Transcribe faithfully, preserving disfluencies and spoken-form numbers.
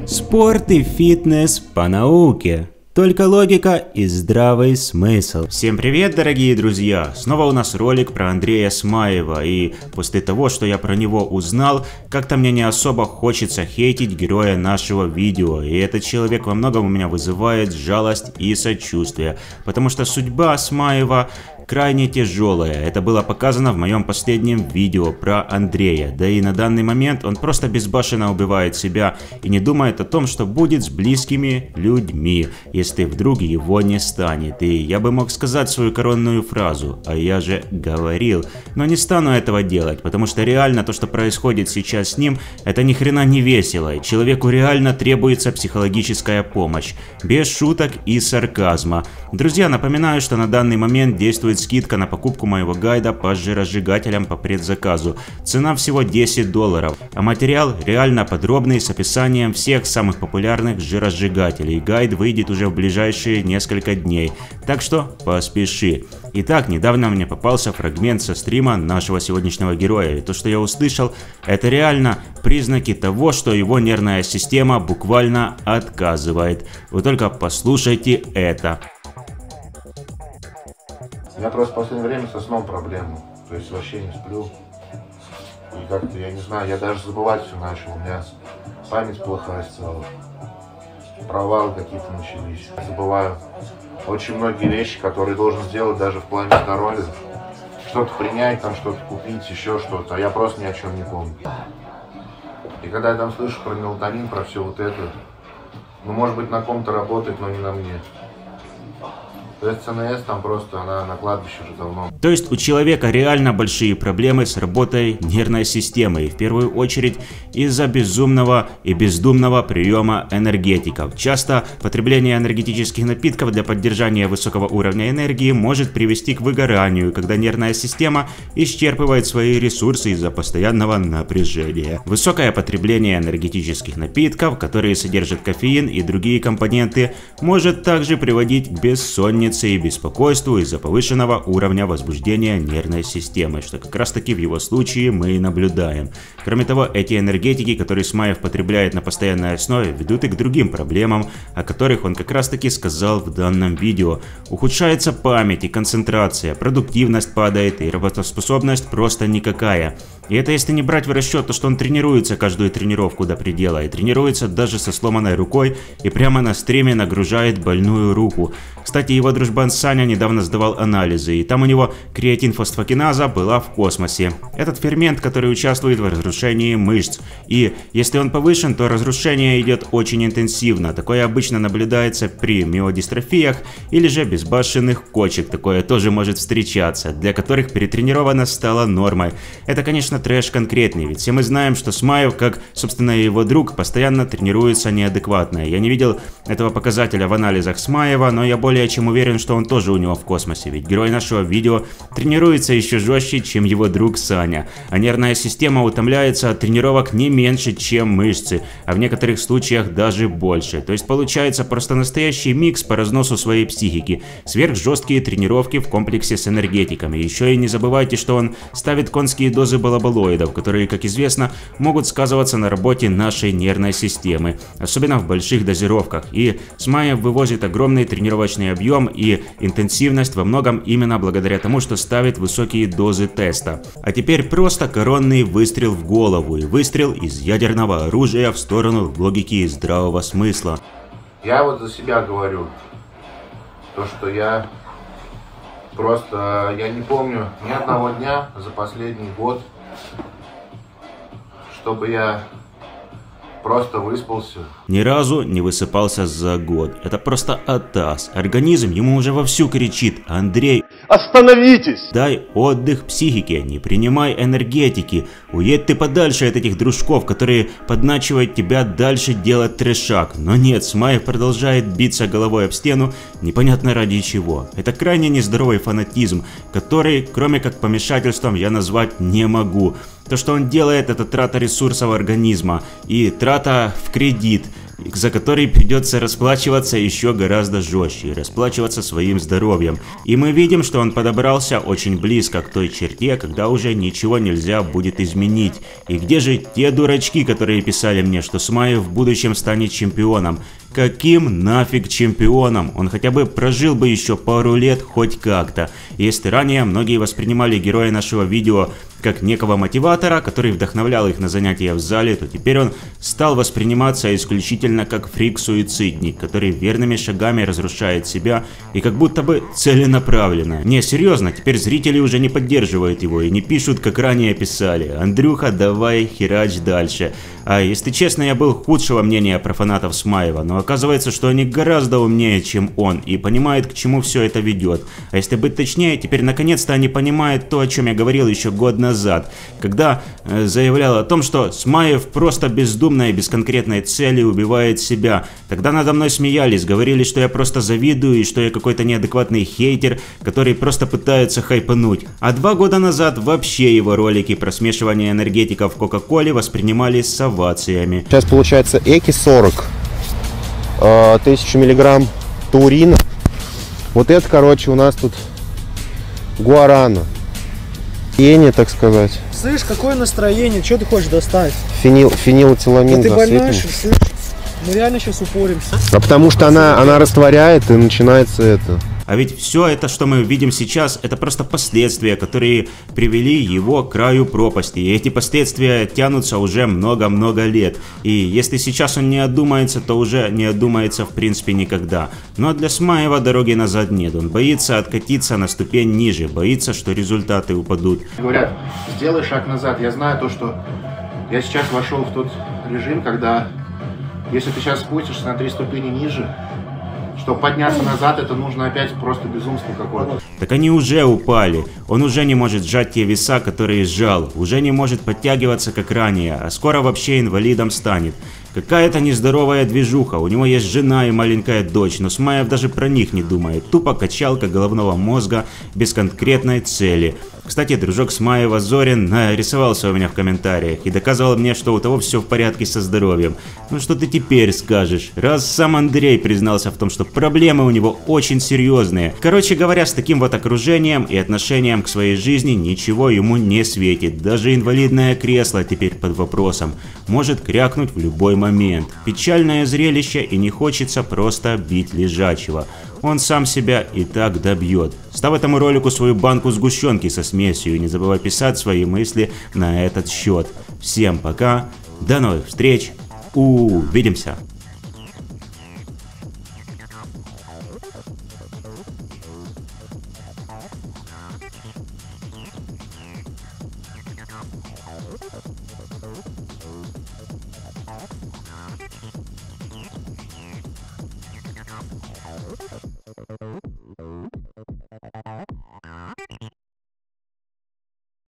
Спорт и фитнес по науке. Только логика и здравый смысл. Всем привет, дорогие друзья! Снова у нас ролик про Андрея Смаева, и после того, что я про него узнал, как-то мне не особо хочется хейтить героя нашего видео, и этот человек во многом у меня вызывает жалость и сочувствие, потому что судьба Смаева крайне тяжелая. Это было показано в моем последнем видео про Андрея. Да и на данный момент он просто безбашенно убивает себя и не думает о том, что будет с близкими людьми, если вдруг его не станет. И я бы мог сказать свою коронную фразу: а я же говорил. Но не стану этого делать, потому что реально то, что происходит сейчас с ним, это ни хрена не весело. Человеку реально требуется психологическая помощь. Без шуток и сарказма. Друзья, напоминаю, что на данный момент действует скидка на покупку моего гайда по жиросжигателям по предзаказу. Цена всего десять долларов, а материал реально подробный с описанием всех самых популярных жиросжигателей. Гайд выйдет уже в ближайшие несколько дней, так что поспеши. Итак, недавно мне попался фрагмент со стрима нашего сегодняшнего героя, и то, что я услышал, это реально признаки того, что его нервная система буквально отказывает. Вы только послушайте это. У меня просто в последнее время со сном проблемы, то есть вообще не сплю, и как-то, я не знаю, я даже забывать все начал, у меня память плохая стала, провалы какие-то начались, забываю очень многие вещи, которые должен сделать даже в плане здоровья, что-то принять, там что-то купить, еще что-то, а я просто ни о чем не помню. И когда я там слышу про мелатонин, про все вот это, ну может быть на ком-то работает, но не на мне. То есть ЦНС там просто, она на кладбище уже давно. То есть у человека реально большие проблемы с работой нервной системы, и в первую очередь из-за безумного и бездумного приема энергетиков. Часто потребление энергетических напитков для поддержания высокого уровня энергии может привести к выгоранию, когда нервная система исчерпывает свои ресурсы из-за постоянного напряжения. Высокое потребление энергетических напитков, которые содержат кофеин и другие компоненты, может также приводить к бессоннице и беспокойству из-за повышенного уровня возбуждения нервной системы, что как раз таки в его случае мы и наблюдаем. Кроме того, эти энергетики, которые Смаев потребляет на постоянной основе, ведут и к другим проблемам, о которых он как раз таки сказал в данном видео. Ухудшается память и концентрация, продуктивность падает и работоспособность просто никакая. И это если не брать в расчет то, что он тренируется каждую тренировку до предела, и тренируется даже со сломанной рукой, и прямо на стриме нагружает больную руку. Кстати, его дружбан Саня недавно сдавал анализы, и там у него креатинфосфокиназа была в космосе. Этот фермент, который участвует в разрушении мышц. И если он повышен, то разрушение идет очень интенсивно. Такое обычно наблюдается при миодистрофиях или же безбашенных кочек. Такое тоже может встречаться, для которых перетренированность стала нормой. Это, конечно, трэш конкретный, ведь все мы знаем, что Смаев, как, собственно, и его друг, постоянно тренируется неадекватно. Я не видел этого показателя в анализах Смаева, но я более чем уверен, что он тоже у него в космосе, ведь герой нашего видео тренируется еще жестче, чем его друг Саня, а нервная система утомляется от тренировок не меньше, чем мышцы, а в некоторых случаях даже больше. То есть получается просто настоящий микс по разносу своей психики, сверхжесткие тренировки в комплексе с энергетиками. Еще и не забывайте, что он ставит конские дозы балаболоидов, которые, как известно, могут сказываться на работе нашей нервной системы, особенно в больших дозировках. И Смаев вывозит огромный тренировочный объем и интенсивность во многом именно благодаря тому, что ставит высокие дозы теста. А теперь просто коронный выстрел в голову и выстрел из ядерного оружия в сторону логики и здравого смысла. Я вот за себя говорю, то что я просто, я не помню ни одного дня за последний год, чтобы я просто выспался. Ни разу не высыпался за год. Это просто атас. Организм ему уже вовсю кричит: Андрей, остановитесь! Дай отдых психике, не принимай энергетики. Уедь ты подальше от этих дружков, которые подначивают тебя дальше делать трешак. Но нет, Смаев продолжает биться головой об стену, непонятно ради чего. Это крайне нездоровый фанатизм, который, кроме как помешательством, я назвать не могу. То, что он делает, это трата ресурсов организма и трата в кредит. за который придется расплачиваться еще гораздо жестче, и расплачиваться своим здоровьем. И мы видим, что он подобрался очень близко к той черте, когда уже ничего нельзя будет изменить. И где же те дурачки, которые писали мне, что Смаев в будущем станет чемпионом? Каким нафиг чемпионом? Он хотя бы прожил бы еще пару лет хоть как-то. Если ранее многие воспринимали героя нашего видео как некого мотиватора, который вдохновлял их на занятия в зале, то теперь он стал восприниматься исключительно как фрик-суицидник, который верными шагами разрушает себя и как будто бы целенаправленно. Не, серьезно, теперь зрители уже не поддерживают его и не пишут, как ранее писали: «Андрюха, давай херач дальше». А если честно, я был худшего мнения про фанатов Смаева, но оказывается, что они гораздо умнее, чем он, и понимают, к чему все это ведет. А если быть точнее, теперь наконец-то они понимают то, о чем я говорил еще год назад, когда э, заявлял о том, что Смаев просто бездумно и без конкретной цели убивает себя. Тогда надо мной смеялись, говорили, что я просто завидую и что я какой-то неадекватный хейтер, который просто пытается хайпануть. А два года назад вообще его ролики про смешивание энергетиков в Кока-Коле воспринимались с овациями. Сейчас получается Эки сорок, тысяча миллиграмм таурина. Вот это, короче, у нас тут гуарана. Ени, так сказать. Слышь, какое настроение? Что ты хочешь достать? Фенил, фенилэтиламин. Да ты больной, слышь? Мы реально сейчас упоримся. А потому что она, она растворяет, и начинается это. А ведь все это, что мы видим сейчас, это просто последствия, которые привели его к краю пропасти. И эти последствия тянутся уже много-много лет. И если сейчас он не одумается, то уже не одумается в принципе никогда. Но для Смаева дороги назад нет. Он боится откатиться на ступень ниже, боится, что результаты упадут. Говорят, сделай шаг назад. Я знаю то, что я сейчас вошел в тот режим, когда если ты сейчас спустишься на три ступени ниже, чтобы подняться назад, это нужно опять просто безумство какое-то. Так они уже упали. Он уже не может сжать те веса, которые сжал. Уже не может подтягиваться, как ранее. А скоро вообще инвалидом станет. Какая-то нездоровая движуха. У него есть жена и маленькая дочь, но Смаев даже про них не думает. Тупо качалка головного мозга без конкретной цели. Кстати, дружок Смаева Зорин нарисовался у меня в комментариях и доказывал мне, что у того все в порядке со здоровьем. Ну что ты теперь скажешь? Раз сам Андрей признался в том, что проблемы у него очень серьезные. Короче говоря, с таким вот окружением и отношением к своей жизни ничего ему не светит. Даже инвалидное кресло теперь под вопросом. Может крякнуть в любой момент. Печальное зрелище, и не хочется просто бить лежачего. Он сам себя и так добьет. Ставь этому ролику свою банку сгущенки со смесью и не забывай писать свои мысли на этот счет. Всем пока, до новых встреч, увидимся! Thank you.